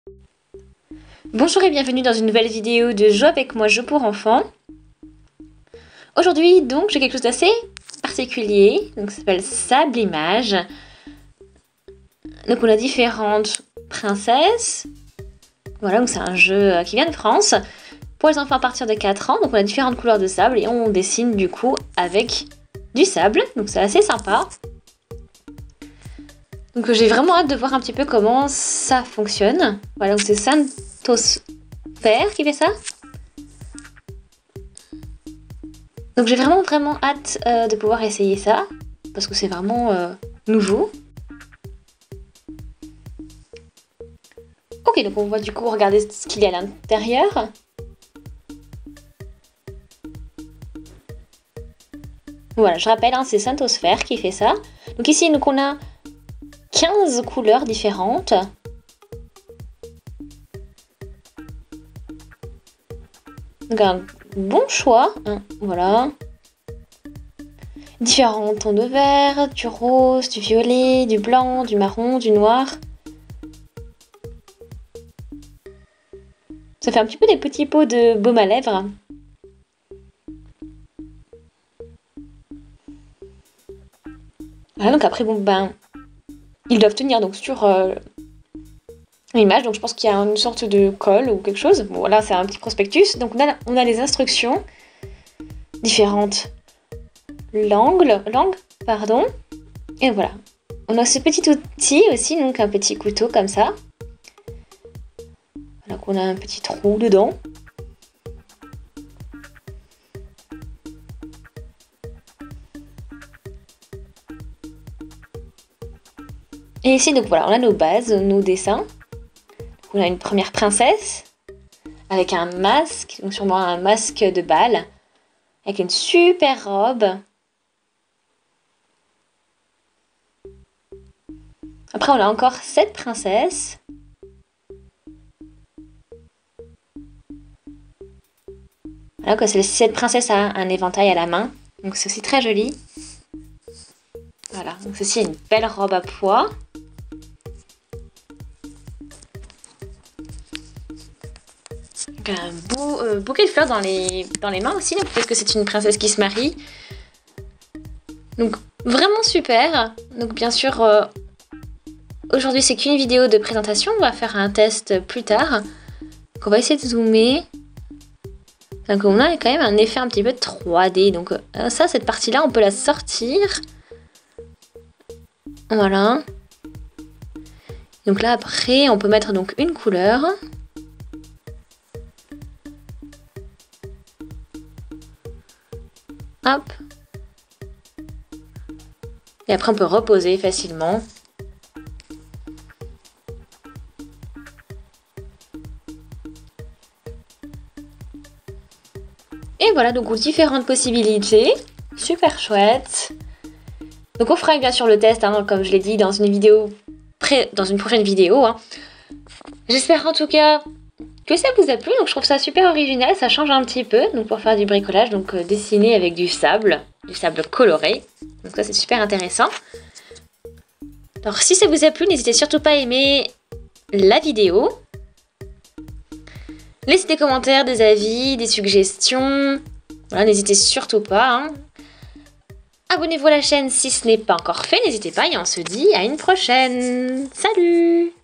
Bonjour et bienvenue dans une nouvelle vidéo de Jeux avec moi, Jeux pour enfants. Aujourd'hui donc j'ai quelque chose d'assez particulier, donc ça s'appelle Sable Image. Donc on a différentes princesses. Voilà, donc c'est un jeu qui vient de France pour les enfants à partir de 4 ans. Donc on a différentes couleurs de sable et on dessine du coup avec du sable, donc c'est assez sympa. Donc j'ai vraiment hâte de voir un petit peu comment ça fonctionne. Voilà, donc c'est Santos Vert qui fait ça. Donc j'ai vraiment hâte de pouvoir essayer ça, parce que c'est vraiment nouveau. Ok, donc on va du coup regarder ce qu'il y a à l'intérieur. Voilà, je rappelle, hein, c'est Santos Vert qui fait ça. Donc ici, donc on a 15 couleurs différentes. Donc un bon choix, hein, voilà. Différents tons de vert, du rose, du violet, du blanc, du marron, du noir. Ça fait un petit peu des petits pots de baume à lèvres. Voilà, donc après, bon ben, ils doivent tenir donc sur l'image, donc je pense qu'il y a une sorte de colle ou quelque chose. Bon, là, c'est un petit prospectus. Donc on a les instructions, différentes langues, pardon. Et voilà. On a ce petit outil aussi, donc un petit couteau comme ça. Voilà, qu'on a un petit trou dedans. Et ici, donc voilà, on a nos bases, nos dessins. On a une première princesse avec un masque, donc sûrement un masque de bal, avec une super robe. Après, on a encore cette princesse. Voilà, quoi, cette princesse a un éventail à la main, donc c'est aussi très joli. Voilà, donc ceci est une belle robe à pois. Donc un beau bouquet de fleurs dans les mains aussi, donc peut-être que c'est une princesse qui se marie. Donc vraiment super. Donc bien sûr, aujourd'hui c'est qu'une vidéo de présentation, on va faire un test plus tard. Donc on va essayer de zoomer. Donc on a quand même un effet un petit peu 3D, donc ça, cette partie-là, on peut la sortir. Voilà. Donc là après, on peut mettre donc une couleur. Hop. Et après on peut reposer facilement. Et voilà, donc différentes possibilités. Super chouette. Donc on fera bien sûr le test, hein, comme je l'ai dit, dans une prochaine vidéo. Hein. J'espère en tout cas que ça vous a plu. Donc je trouve ça super original, ça change un petit peu. Donc pour faire du bricolage, donc dessiner avec du sable coloré. Donc ça c'est super intéressant. Alors si ça vous a plu, n'hésitez surtout pas à aimer la vidéo. Laissez des commentaires, des avis, des suggestions. Voilà, n'hésitez surtout pas. Hein. Abonnez-vous à la chaîne si ce n'est pas encore fait, n'hésitez pas et on se dit à une prochaine. Salut!